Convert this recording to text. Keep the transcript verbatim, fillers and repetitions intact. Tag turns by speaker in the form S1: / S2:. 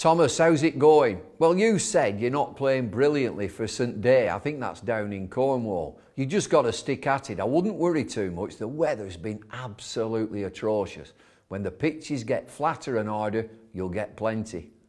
S1: Thomas, how's it going? Well, you said you're not playing brilliantly for St Day. I think that's down in Cornwall. You just got to stick at it. I wouldn't worry too much. The weather's been absolutely atrocious. When the pitches get flatter and harder, you'll get plenty.